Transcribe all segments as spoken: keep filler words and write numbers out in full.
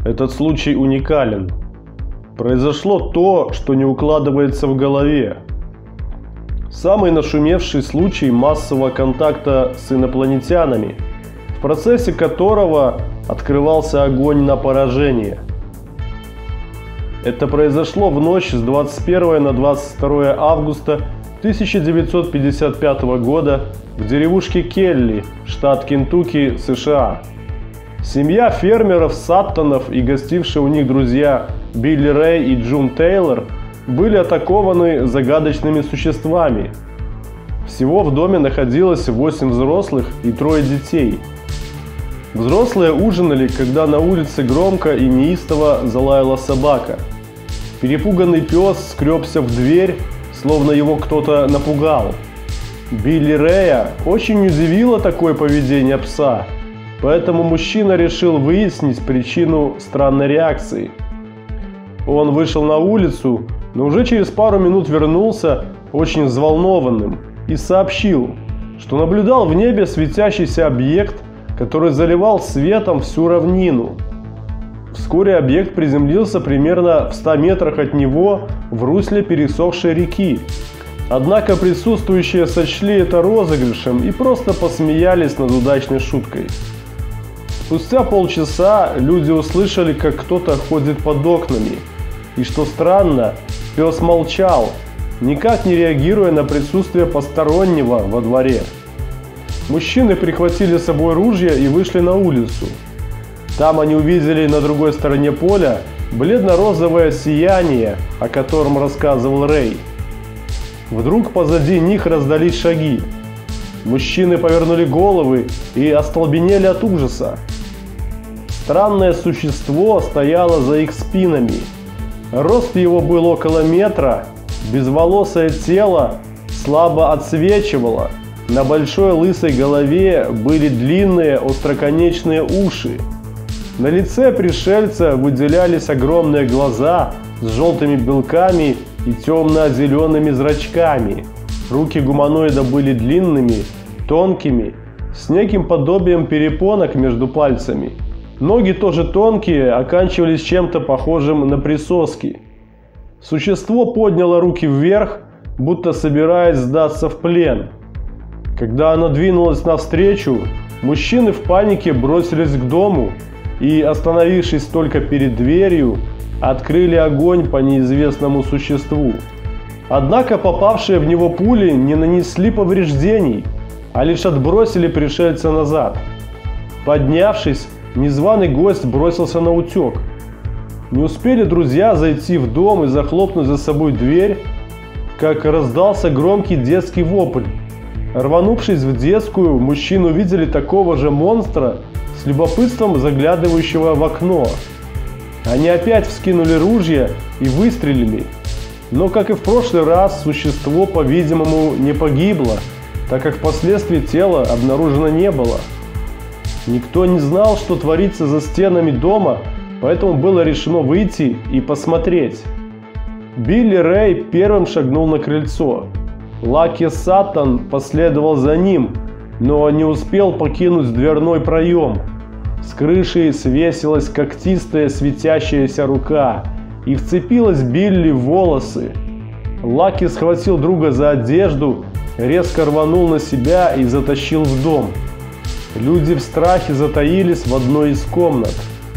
Этот случай уникален. Произошло то, что не укладывается в голове. Самый нашумевший случай массового контакта с инопланетянами, в процессе которого открывался огонь на поражение. Это произошло в ночь с двадцать первого на двадцать второе августа тысяча девятьсот пятьдесят пятого года в деревушке Келли, штат Кентукки, США. Семья фермеров Саттонов и гостившие у них друзья Билли Рэй и Джун Тейлор были атакованы загадочными существами. Всего в доме находилось восемь взрослых и трое детей. Взрослые ужинали, когда на улице громко и неистово залаяла собака. Перепуганный пес скребся в дверь, словно его кто-то напугал. Билли Рэя очень удивило такое поведение пса, поэтому мужчина решил выяснить причину странной реакции. Он вышел на улицу, но уже через пару минут вернулся очень взволнованным и сообщил, что наблюдал в небе светящийся объект, который заливал светом всю равнину. Вскоре объект приземлился примерно в ста метрах от него в русле пересохшей реки. Однако присутствующие сочли это розыгрышем и просто посмеялись над удачной шуткой. Спустя полчаса люди услышали, как кто-то ходит под окнами. И что странно, пес молчал, никак не реагируя на присутствие постороннего во дворе. Мужчины прихватили с собой ружья и вышли на улицу. Там они увидели на другой стороне поля бледно-розовое сияние, о котором рассказывал Рэй. Вдруг позади них раздались шаги. Мужчины повернули головы и остолбенели от ужаса. Странное существо стояло за их спинами. Рост его был около метра, безволосое тело слабо отсвечивало, на большой лысой голове были длинные остроконечные уши. На лице пришельца выделялись огромные глаза с желтыми белками и темно-зелеными зрачками. Руки гуманоида были длинными, тонкими, с неким подобием перепонок между пальцами. Ноги тоже тонкие, оканчивались чем-то похожим на присоски. Существо подняло руки вверх, будто собираясь сдаться в плен. Когда оно двинулось навстречу, мужчины в панике бросились к дому и, остановившись только перед дверью, открыли огонь по неизвестному существу. Однако попавшие в него пули не нанесли повреждений, а лишь отбросили пришельца назад. Поднявшись, незваный гость бросился на утек. Не успели друзья зайти в дом и захлопнуть за собой дверь, как раздался громкий детский вопль. Рванувшись в детскую, мужчины увидели такого же монстра с любопытством заглядывающего в окно. Они опять вскинули ружья и выстрелили. Но, как и в прошлый раз, существо, по-видимому, не погибло, так как впоследствии тела обнаружено не было. Никто не знал, что творится за стенами дома, поэтому было решено выйти и посмотреть. Билли Рэй первым шагнул на крыльцо. Лаки Саттон последовал за ним, но не успел покинуть дверной проем. С крыши свесилась когтистая светящаяся рука и вцепилась Билли в волосы. Лаки схватил друга за одежду, резко рванул на себя и затащил в дом. Люди в страхе затаились в одной из комнат.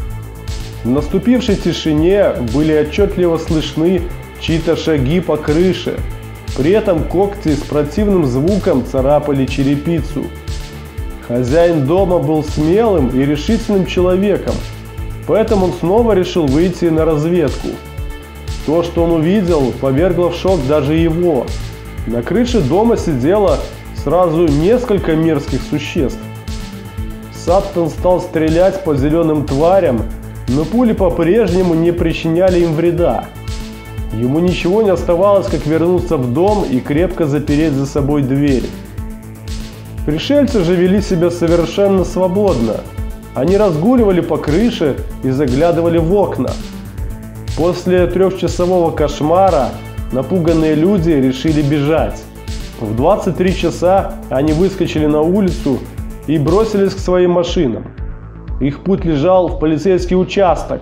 В наступившей тишине были отчетливо слышны чьи-то шаги по крыше. При этом когти с противным звуком царапали черепицу. Хозяин дома был смелым и решительным человеком, поэтому он снова решил выйти на разведку. То, что он увидел, повергло в шок даже его. На крыше дома сидело сразу несколько мерзких существ. Саттон стал стрелять по зеленым тварям, но пули по-прежнему не причиняли им вреда. Ему ничего не оставалось, как вернуться в дом и крепко запереть за собой дверь. Пришельцы же вели себя совершенно свободно. Они разгуливали по крыше и заглядывали в окна. После трехчасового кошмара напуганные люди решили бежать. В двадцать три часа они выскочили на улицу и бросились к своим машинам. их путь лежал в полицейский участок.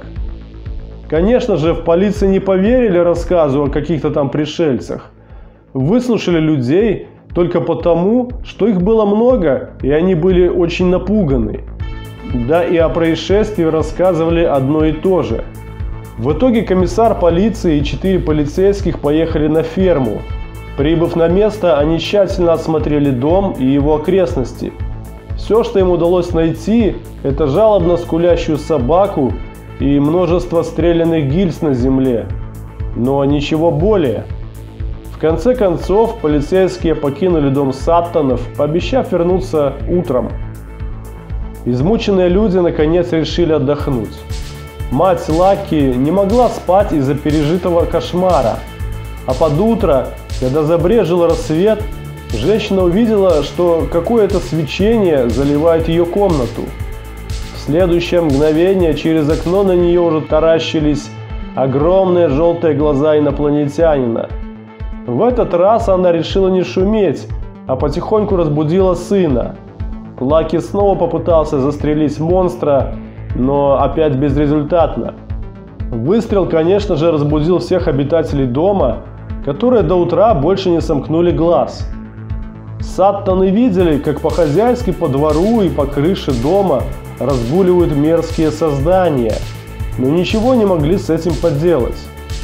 Конечно же, в полиции не поверили рассказу о каких-то там пришельцах. Выслушали людей только потому, что их было много, и они были очень напуганы. Да и о происшествии рассказывали одно и то же. В итоге комиссар полиции и четыре полицейских поехали на ферму. Прибыв на место, они тщательно осмотрели дом и его окрестности. Все, что им удалось найти, это жалобно скулящую собаку и множество стрелянных гильз на земле. Но ничего более. В конце концов, полицейские покинули дом Саттонов, пообещав вернуться утром. Измученные люди наконец решили отдохнуть. Мать Лаки не могла спать из-за пережитого кошмара. А под утро, когда забрезжил рассвет, женщина увидела, что какое-то свечение заливает ее комнату. В следующее мгновение через окно на нее уже таращились огромные желтые глаза инопланетянина. В этот раз она решила не шуметь, а потихоньку разбудила сына. Лаки снова попытался застрелить монстра, но опять безрезультатно. Выстрел, конечно же, разбудил всех обитателей дома, которые до утра больше не сомкнули глаз. Саттоны видели, как по-хозяйски по двору и по крыше дома разгуливают мерзкие создания, но ничего не могли с этим поделать.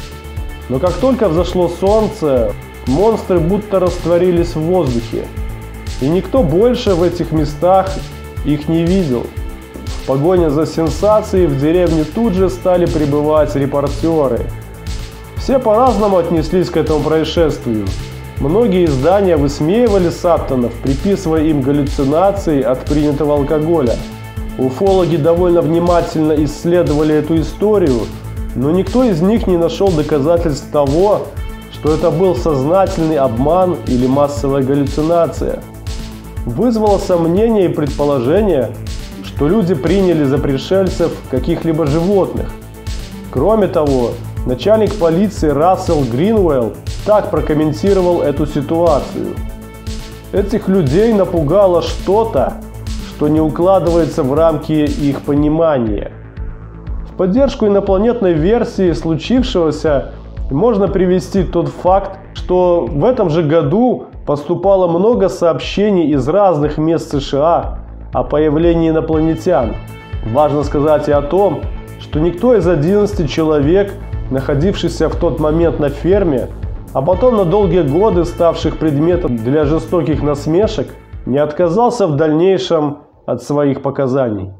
Но как только взошло солнце, монстры будто растворились в воздухе, и никто больше в этих местах их не видел. В погоне за сенсацией в деревне тут же стали прибывать репортеры. Все по-разному отнеслись к этому происшествию. Многие издания высмеивали Саттонов, приписывая им галлюцинации от принятого алкоголя. Уфологи довольно внимательно исследовали эту историю, но никто из них не нашел доказательств того, что это был сознательный обман или массовая галлюцинация. Вызвало сомнение и предположение, что люди приняли за пришельцев каких-либо животных. Кроме того, начальник полиции Рассел Гринвелл так прокомментировал эту ситуацию. Этих людей напугало что-то, что не укладывается в рамки их понимания. В поддержку инопланетной версии случившегося можно привести тот факт, что в этом же году поступало много сообщений из разных мест США о появлении инопланетян. Важно сказать и о том, что никто из одиннадцати человек, находившихся в тот момент на ферме, а потом на долгие годы ставших предметом для жестоких насмешек, не отказался в дальнейшем от своих показаний.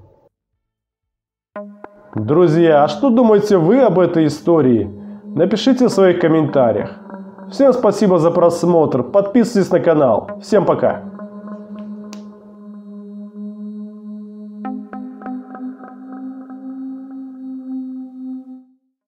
Друзья, а что думаете вы об этой истории? Напишите в своих комментариях. Всем спасибо за просмотр, подписывайтесь на канал. Всем пока!